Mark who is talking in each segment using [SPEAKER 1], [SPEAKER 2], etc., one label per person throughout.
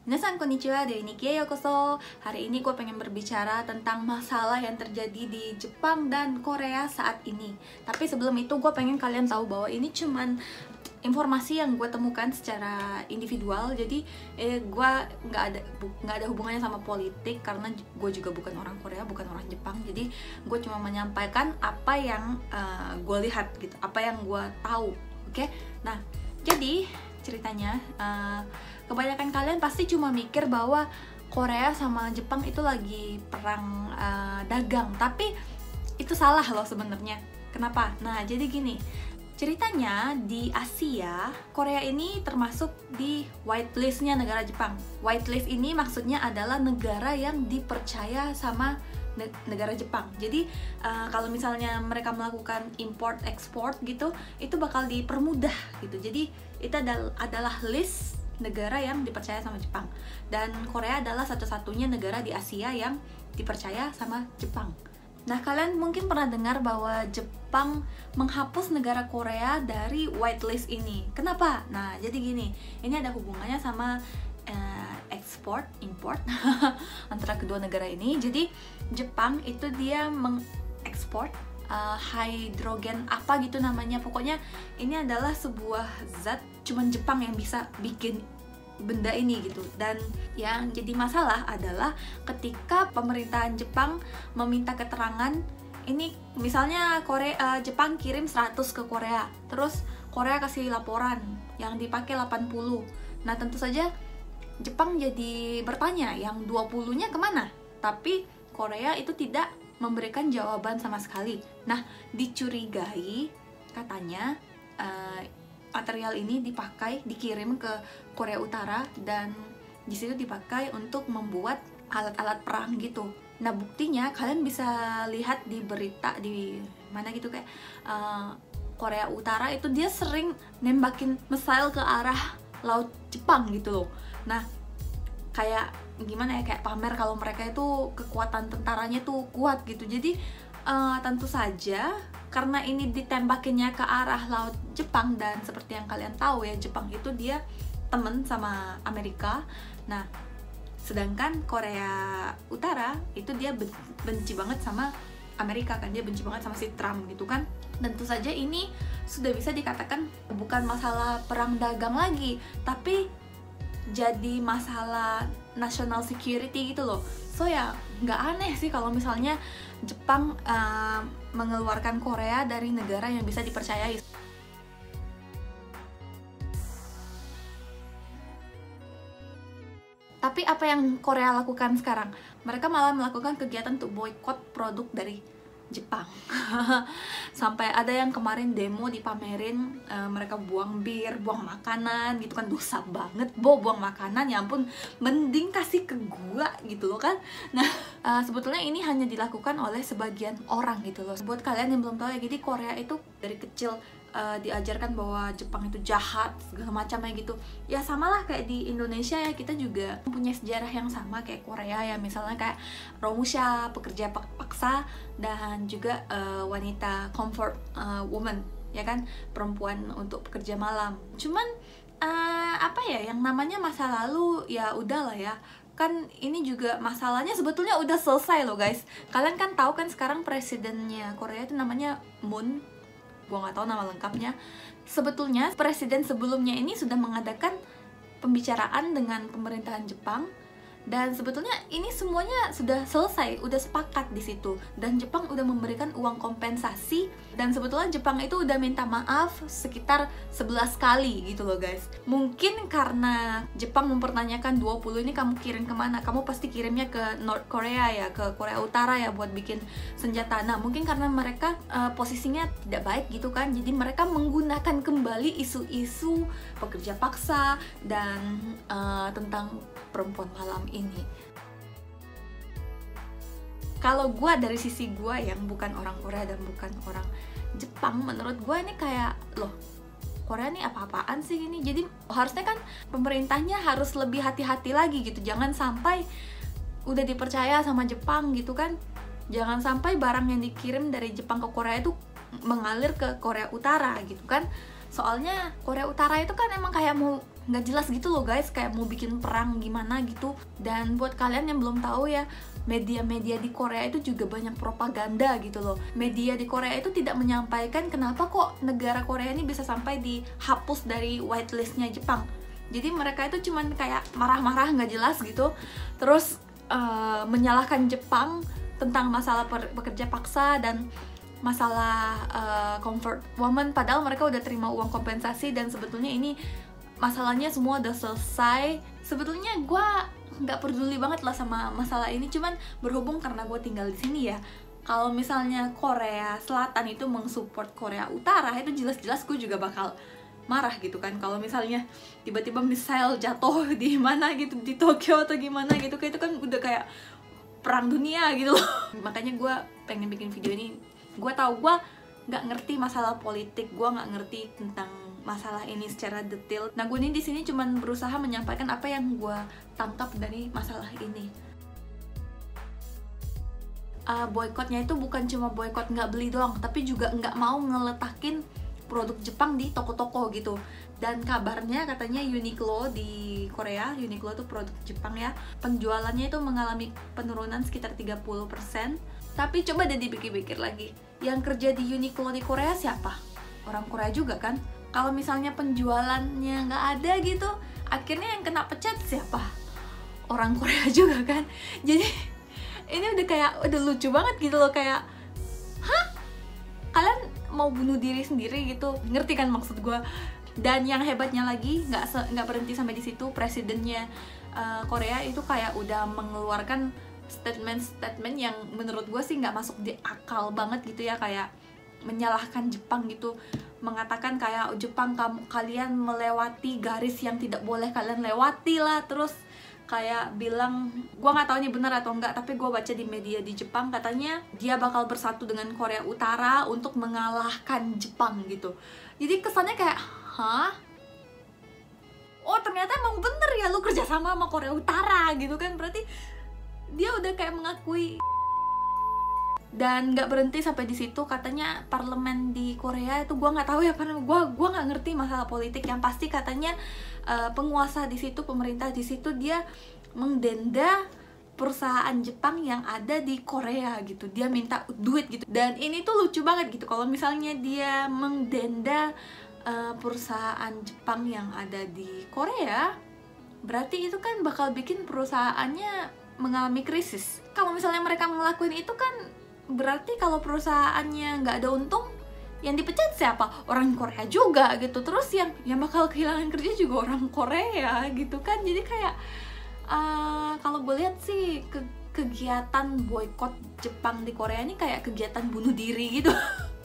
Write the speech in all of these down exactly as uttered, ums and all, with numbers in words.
[SPEAKER 1] Minasan konnichiwa, dari Nikkei yokoso. Hari ini gue pengen berbicara tentang masalah yang terjadi di Jepang dan Korea saat ini. Tapi sebelum itu gue pengen kalian tahu bahwa ini cuman informasi yang gue temukan secara individual. Jadi eh, gue nggak ada nggak ada hubungannya sama politik, karena gue juga bukan orang Korea, bukan orang Jepang. Jadi gue cuma menyampaikan apa yang uh, gue lihat gitu, apa yang gue tahu. Oke, okay? Nah jadi ceritanya uh, kebanyakan kalian pasti cuma mikir bahwa Korea sama Jepang itu lagi perang uh, dagang, tapi itu salah loh sebenarnya. Kenapa? Nah jadi gini, ceritanya di Asia, Korea ini termasuk di whitelist-nya negara Jepang. Whitelist ini maksudnya adalah negara yang dipercaya sama negara Jepang. Jadi uh, kalau misalnya mereka melakukan import ekspor gitu, itu bakal dipermudah gitu. Jadi itu adalah, adalah list negara yang dipercaya sama Jepang. Dan Korea adalah satu-satunya negara di Asia yang dipercaya sama Jepang. Nah, kalian mungkin pernah dengar bahwa Jepang menghapus negara Korea dari whitelist ini. Kenapa? Nah, jadi gini, ini ada hubungannya sama uh, ekspor, import antara kedua negara ini. Jadi Jepang itu dia mengekspor uh, hidrogen apa gitu namanya. Pokoknya ini adalah sebuah zat cuman Jepang yang bisa bikin benda ini gitu. Dan yang jadi masalah adalah ketika pemerintahan Jepang meminta keterangan. Ini misalnya Korea, uh, Jepang kirim seratus ke Korea, terus Korea kasih laporan yang dipakai delapan puluh. Nah tentu saja Jepang jadi bertanya yang dua puluh-nya kemana? Tapi Korea itu tidak memberikan jawaban sama sekali. Nah, dicurigai katanya uh, material ini dipakai, dikirim ke Korea Utara, dan di situ dipakai untuk membuat alat-alat perang gitu. Nah, buktinya kalian bisa lihat di berita di mana gitu, kayak uh, Korea Utara itu dia sering nembakin missile ke arah laut Jepang gitu loh. Nah, kayak gimana ya, kayak pamer kalau mereka itu kekuatan tentaranya tuh kuat gitu. Jadi uh, tentu saja karena ini ditembakinnya ke arah laut Jepang, dan seperti yang kalian tahu ya, Jepang itu dia temen sama Amerika. Nah, sedangkan Korea Utara itu dia benci banget sama Amerika kan, dia benci banget sama si Trump gitu kan. Tentu saja ini sudah bisa dikatakan bukan masalah perang dagang lagi, tapi jadi masalah national security gitu loh. So ya nggak aneh sih kalau misalnya Jepang uh, mengeluarkan Korea dari negara yang bisa dipercayai. Tapi apa yang Korea lakukan sekarang? Mereka malah melakukan kegiatan untuk boykot produk dari Jepang. Sampai ada yang kemarin demo dipamerin uh, mereka buang bir, buang makanan gitu kan. Dosa banget, bo buang makanan, ya ampun, mending kasih ke gua gitu loh kan. Nah, uh, sebetulnya ini hanya dilakukan oleh sebagian orang gitu loh. Buat kalian yang belum tahu ya, jadi Korea itu dari kecil Uh, diajarkan bahwa Jepang itu jahat segala macamnya gitu. Ya samalah kayak di Indonesia ya, kita juga punya sejarah yang sama kayak Korea ya, misalnya kayak Romusha, pekerja paksa, dan juga uh, wanita comfort uh, woman ya kan, perempuan untuk pekerja malam. Cuman uh, apa ya, yang namanya masa lalu ya udahlah ya. Kan ini juga masalahnya sebetulnya udah selesai loh guys. Kalian kan tahu kan sekarang presidennya Korea itu namanya Moon. Gue nggak tahu nama lengkapnya. Sebetulnya presiden sebelumnya ini sudah mengadakan pembicaraan dengan pemerintahan Jepang, dan sebetulnya ini semuanya sudah selesai, udah sepakat di situ, dan Jepang udah memberikan uang kompensasi, dan sebetulnya Jepang itu udah minta maaf sekitar sebelas kali gitu loh guys. Mungkin karena Jepang mempertanyakan dua puluh ini kamu kirim kemana, kamu pasti kirimnya ke North Korea ya, ke Korea Utara ya, buat bikin senjata. Nah mungkin karena mereka uh, posisinya tidak baik gitu kan, jadi mereka menggunakan kembali isu-isu pekerja paksa dan uh, tentang perempuan malam ini. Kalau gue dari sisi gue yang bukan orang Korea dan bukan orang Jepang, menurut gue ini kayak, loh Korea ini apa-apaan sih ini. Jadi harusnya kan pemerintahnya harus lebih hati-hati lagi gitu. Jangan sampai udah dipercaya sama Jepang gitu kan, jangan sampai barang yang dikirim dari Jepang ke Korea itu mengalir ke Korea Utara gitu kan. Soalnya Korea Utara itu kan emang kayak mau nggak jelas gitu loh guys, kayak mau bikin perang gimana gitu. Dan buat kalian yang belum tahu ya, media-media di Korea itu juga banyak propaganda gitu loh. Media di Korea itu tidak menyampaikan kenapa kok negara Korea ini bisa sampai dihapus dari whitelistnya Jepang. Jadi mereka itu cuman kayak marah-marah nggak jelas gitu, terus uh, menyalahkan Jepang tentang masalah pekerja paksa dan masalah uh, comfort woman, padahal mereka udah terima uang kompensasi dan sebetulnya ini masalahnya semua udah selesai. Sebetulnya gue nggak peduli banget lah sama masalah ini, cuman berhubung karena gue tinggal di sini ya, kalau misalnya Korea Selatan itu mensupport Korea Utara, itu jelas-jelas gue juga bakal marah gitu kan. Kalau misalnya tiba-tiba misal jatuh di mana gitu, di Tokyo atau gimana gitu, kayak itu kan udah kayak perang dunia gitu loh. Makanya gue pengen bikin video ini. Gue tahu gue nggak ngerti masalah politik, gue nggak ngerti tentang masalah ini secara detail. Nah, gue ini di sini cuman berusaha menyampaikan apa yang gue tangkap dari masalah ini. Uh, boykotnya itu bukan cuma boykot nggak beli doang, tapi juga nggak mau ngeletakin produk Jepang di toko-toko gitu. Dan kabarnya katanya Uniqlo di Korea, Uniqlo itu produk Jepang ya, penjualannya itu mengalami penurunan sekitar tiga puluh persen. Tapi coba deh dipikir-pikir lagi, yang kerja di Uniqlo di Korea siapa? Orang Korea juga kan? Kalau misalnya penjualannya nggak ada gitu, akhirnya yang kena pecat siapa? Orang Korea juga kan? Jadi ini udah kayak, udah lucu banget gitu loh, kayak hah? Kalian mau bunuh diri sendiri gitu? Ngerti kan maksud gue? Dan yang hebatnya lagi, nggak nggak berhenti sampai di situ, presidennya uh, Korea itu kayak udah mengeluarkan statement-statement yang menurut gue sih nggak masuk di akal banget gitu ya, kayak menyalahkan Jepang gitu, mengatakan kayak Jepang, kamu kalian melewati garis yang tidak boleh kalian lewati lah, terus kayak bilang, gue nggak tahu ini benar atau enggak, tapi gue baca di media di Jepang katanya dia bakal bersatu dengan Korea Utara untuk mengalahkan Jepang gitu. Jadi kesannya kayak hah? Oh ternyata emang bener ya lu kerjasama sama Korea Utara gitu kan, berarti dia udah kayak mengakui. Dan nggak berhenti sampai di situ, katanya parlemen di Korea itu, gue nggak tahu ya karena gue gue nggak ngerti masalah politik, yang pasti katanya uh, penguasa di situ, pemerintah di situ, dia mengdenda perusahaan Jepang yang ada di Korea gitu, dia minta duit gitu. Dan ini tuh lucu banget gitu, kalau misalnya dia mengdenda uh, perusahaan Jepang yang ada di Korea, berarti itu kan bakal bikin perusahaannya mengalami krisis. Kalau misalnya mereka ngelakuin itu kan berarti kalau perusahaannya nggak ada untung, yang dipecat siapa? Orang Korea juga gitu. Terus yang yang bakal kehilangan kerja juga orang Korea gitu kan. Jadi kayak uh, kalau gue lihat sih ke kegiatan boykot Jepang di Korea ini kayak kegiatan bunuh diri gitu.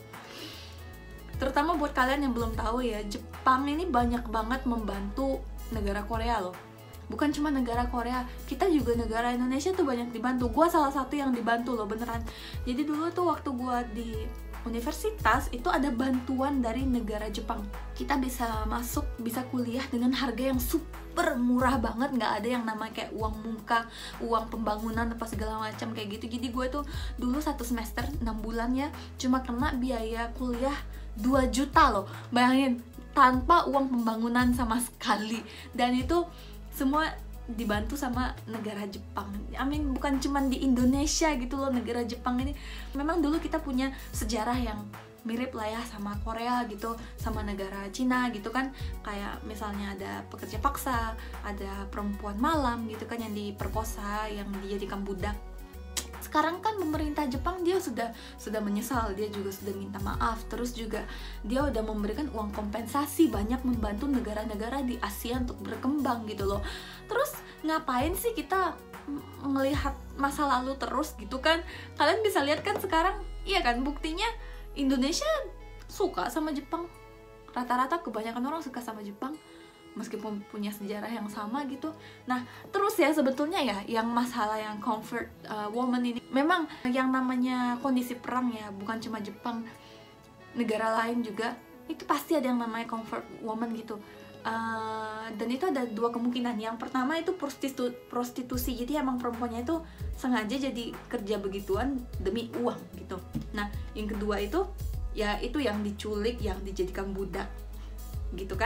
[SPEAKER 1] Terutama buat kalian yang belum tahu ya, Jepang ini banyak banget membantu negara Korea loh. Bukan cuma negara Korea, kita juga negara Indonesia tuh banyak dibantu. Gue salah satu yang dibantu loh, beneran. Jadi dulu tuh waktu gue di universitas itu ada bantuan dari negara Jepang. Kita bisa masuk, bisa kuliah dengan harga yang super murah banget. Nggak ada yang namanya kayak uang muka, uang pembangunan, apa segala macam kayak gitu. Jadi gue tuh dulu satu semester enam bulan ya, cuma kena biaya kuliah dua juta loh. Bayangin, tanpa uang pembangunan sama sekali. Dan itu semua dibantu sama negara Jepang. I mean, bukan cuman di Indonesia gitu loh, negara Jepang ini memang dulu kita punya sejarah yang mirip lah ya sama Korea gitu, sama negara Cina gitu kan. Kayak misalnya ada pekerja paksa, ada perempuan malam gitu kan yang diperkosa, yang dijadikan budak. Sekarang kan pemerintah Jepang dia sudah sudah menyesal, dia juga sudah minta maaf, terus juga dia udah memberikan uang kompensasi, banyak membantu negara-negara di Asia untuk berkembang gitu loh. Terus ngapain sih kita melihat masa lalu terus gitu kan? Kalian bisa lihat kan sekarang, iya kan, buktinya Indonesia suka sama Jepang. Rata-rata kebanyakan orang suka sama Jepang, meskipun punya sejarah yang sama gitu. Nah, terus ya sebetulnya ya, yang masalah yang comfort uh, woman ini, memang yang namanya kondisi perang ya, bukan cuma Jepang, negara lain juga, itu pasti ada yang namanya comfort woman gitu. Uh, dan itu ada dua kemungkinan. Yang pertama itu prostitu prostitusi, jadi emang perempuannya itu sengaja jadi kerja begituan demi uang gitu. Nah, yang kedua itu, ya itu yang diculik, yang dijadikan budak gitu kan.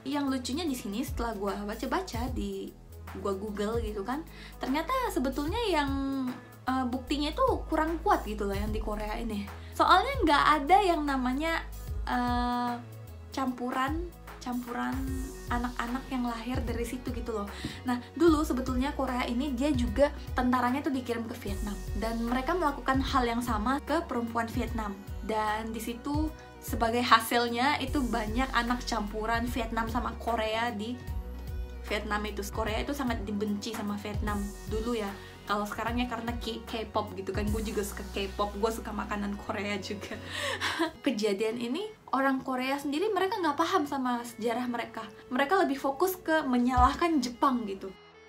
[SPEAKER 1] Yang lucunya di sini setelah gue baca-baca di gue Google gitu kan, ternyata sebetulnya yang uh, buktinya itu kurang kuat gitu loh yang di Korea ini. Soalnya nggak ada yang namanya uh, campuran campuran anak-anak yang lahir dari situ gitu loh. Nah, dulu sebetulnya Korea ini dia juga tentaranya tuh dikirim ke Vietnam dan mereka melakukan hal yang sama ke perempuan Vietnam. Dan di situ sebagai hasilnya itu banyak anak campuran Vietnam sama Korea di Vietnam itu. Korea itu sangat dibenci sama Vietnam dulu ya. Kalau sekarang ya karena K-pop gitu kan, gue juga suka K-pop, gue suka makanan Korea juga. Kejadian ini orang Korea sendiri mereka nggak paham sama sejarah mereka. Mereka lebih fokus ke menyalahkan Jepang gitu.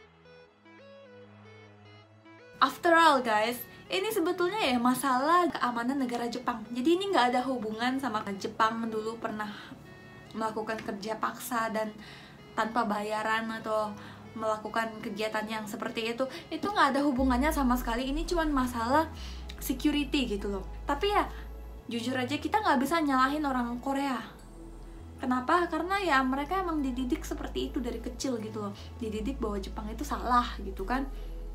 [SPEAKER 1] After all guys, ini sebetulnya ya masalah keamanan negara Jepang. Jadi ini nggak ada hubungan sama Jepang dulu pernah melakukan kerja paksa dan tanpa bayaran atau melakukan kegiatan yang seperti itu. Itu nggak ada hubungannya sama sekali. Ini cuma masalah security gitu loh. Tapi ya jujur aja kita nggak bisa nyalahin orang Korea. Kenapa? Karena ya mereka emang dididik seperti itu dari kecil gitu loh. Dididik bahwa Jepang itu salah gitu kan.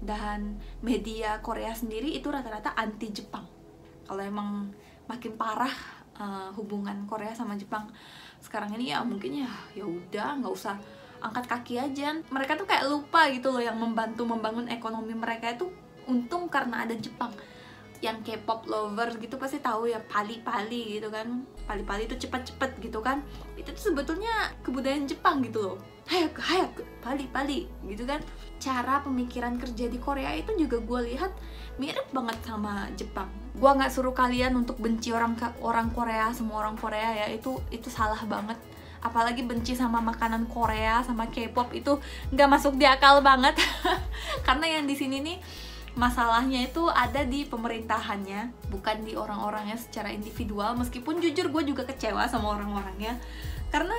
[SPEAKER 1] Dan media Korea sendiri itu rata-rata anti Jepang. Kalau emang makin parah uh, hubungan Korea sama Jepang sekarang ini ya mungkin ya ya udah nggak usah angkat kaki aja. Mereka tuh kayak lupa gitu loh yang membantu membangun ekonomi mereka itu untung karena ada Jepang. Yang K-pop lovers gitu pasti tahu ya pali-pali gitu kan. Pali-pali itu cepet-cepet gitu kan. Itu tuh sebetulnya kebudayaan Jepang gitu loh. Hayak, hayak, pali-pali gitu kan. Cara pemikiran kerja di Korea itu juga gue lihat mirip banget sama Jepang. Gue nggak suruh kalian untuk benci orang orang Korea, semua orang Korea ya, itu itu salah banget. Apalagi benci sama makanan Korea, sama K-pop itu nggak masuk di akal banget. Karena yang di sini nih masalahnya itu ada di pemerintahannya, bukan di orang-orangnya secara individual. Meskipun jujur gue juga kecewa sama orang-orangnya, karena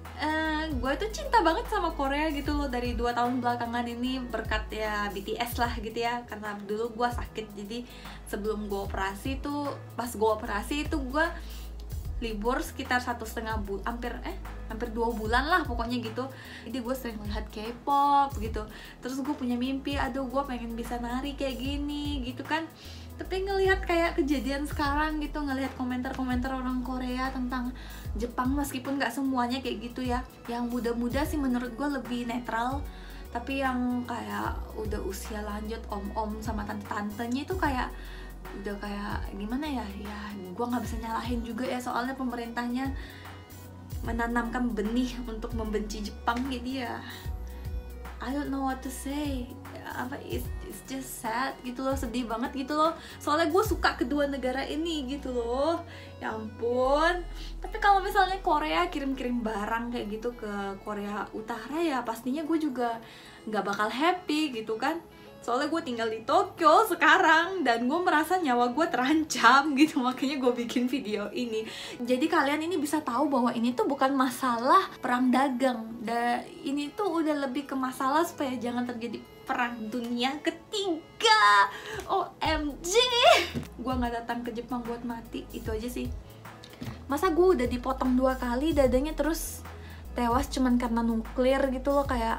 [SPEAKER 1] uh, gue tuh cinta banget sama Korea gitu loh dari dua tahun belakangan ini berkat ya B T S lah gitu ya. Karena dulu gue sakit, jadi sebelum gue operasi tuh, pas gue operasi itu gue libur sekitar satu setengah bulan, hampir eh hampir dua bulan lah pokoknya gitu. Jadi gue sering lihat K-pop gitu. Terus gue punya mimpi, aduh gue pengen bisa nari kayak gini gitu kan. Tapi ngelihat kayak kejadian sekarang gitu, ngelihat komentar-komentar orang Korea tentang Jepang, meskipun nggak semuanya kayak gitu ya. Yang muda-muda sih menurut gue lebih netral. Tapi yang kayak udah usia lanjut, om-om sama tante-tantenya itu kayak udah kayak gimana ya, ya gue nggak bisa nyalahin juga ya, soalnya pemerintahnya menanamkan benih untuk membenci Jepang. Jadi ya I don't know what to say, apa it's, it's just sad gitu loh, sedih banget gitu loh, soalnya gue suka kedua negara ini gitu loh, ya ampun. Tapi kalau misalnya Korea kirim-kirim barang kayak gitu ke Korea Utara ya pastinya gue juga nggak bakal happy gitu kan. Soalnya gue tinggal di Tokyo sekarang dan gue merasa nyawa gue terancam gitu, makanya gue bikin video ini. Jadi kalian ini bisa tahu bahwa ini tuh bukan masalah perang dagang, dan ini tuh udah lebih ke masalah supaya jangan terjadi perang dunia ketiga. O M G, gue nggak datang ke Jepang buat mati, itu aja sih. Masa gue udah dipotong dua kali dadanya terus tewas cuman karena nuklir gitu loh, kayak.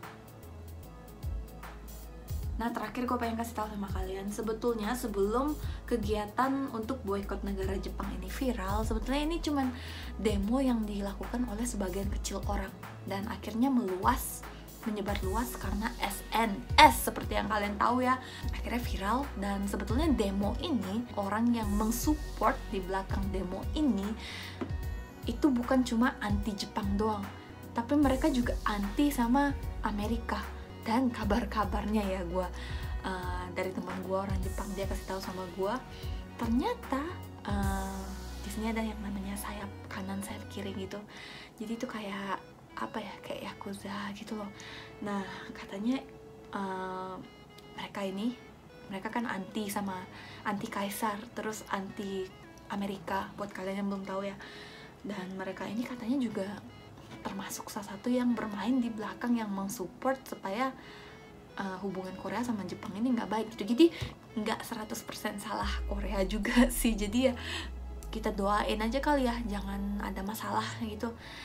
[SPEAKER 1] Nah terakhir gue pengen kasih tahu sama kalian, sebetulnya sebelum kegiatan untuk boikot negara Jepang ini viral, sebetulnya ini cuman demo yang dilakukan oleh sebagian kecil orang dan akhirnya meluas, menyebar luas karena S N S seperti yang kalian tahu ya, akhirnya viral. Dan sebetulnya demo ini, orang yang mensupport di belakang demo ini itu bukan cuma anti Jepang doang, tapi mereka juga anti sama Amerika. Dan kabar-kabarnya ya gue uh, dari teman gue orang Jepang, dia kasih tahu sama gue ternyata uh, di sini ada yang namanya sayap kanan sayap kiri gitu. Jadi itu kayak apa ya, kayak yakuza gitu loh. Nah katanya uh, mereka ini mereka kan anti sama anti kaisar, terus anti Amerika buat kalian yang belum tahu ya. Dan mereka ini katanya juga termasuk salah satu yang bermain di belakang yang mensupport supaya uh, hubungan Korea sama Jepang ini nggak baik gitu. Jadi nggak seratus persen salah Korea juga sih. Jadi ya kita doain aja kali ya, jangan ada masalah gitu.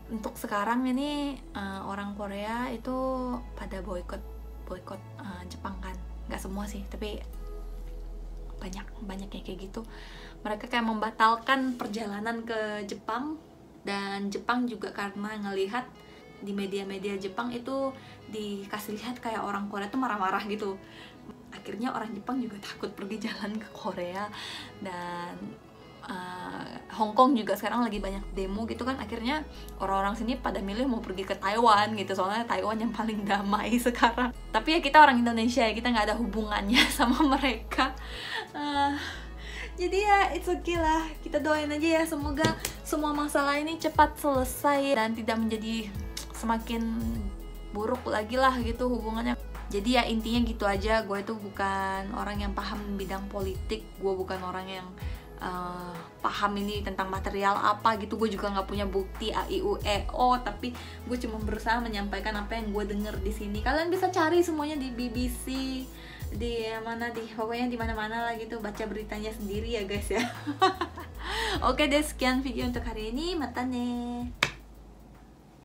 [SPEAKER 1] untuk sekarang ini uh, orang Korea itu pada boykot boykot uh, Jepang kan, nggak semua sih tapi banyak banyak yang kayak gitu. Mereka kayak membatalkan perjalanan ke Jepang, dan Jepang juga karena ngelihat di media-media Jepang itu dikasih lihat kayak orang Korea tuh marah-marah gitu, akhirnya orang Jepang juga takut pergi jalan ke Korea. Dan uh, Hong Kong juga sekarang lagi banyak demo gitu kan, akhirnya orang-orang sini pada milih mau pergi ke Taiwan gitu, soalnya Taiwan yang paling damai sekarang. Tapi ya kita orang Indonesia ya, kita nggak ada hubungannya sama mereka. uh, Jadi ya it's okay lah, kita doain aja ya semoga semua masalah ini cepat selesai dan tidak menjadi semakin buruk lagi lah gitu hubungannya. Jadi ya intinya gitu aja, gue itu bukan orang yang paham bidang politik, gue bukan orang yang uh, paham ini tentang material apa gitu, gue juga nggak punya bukti A I U E O, tapi gue cuma berusaha menyampaikan apa yang gue denger di sini. Kalian bisa cari semuanya di B B C, di mana di pokoknya di mana-mana lah gitu, baca beritanya sendiri ya guys ya. Oke deh, sekian video untuk hari ini, mata nih.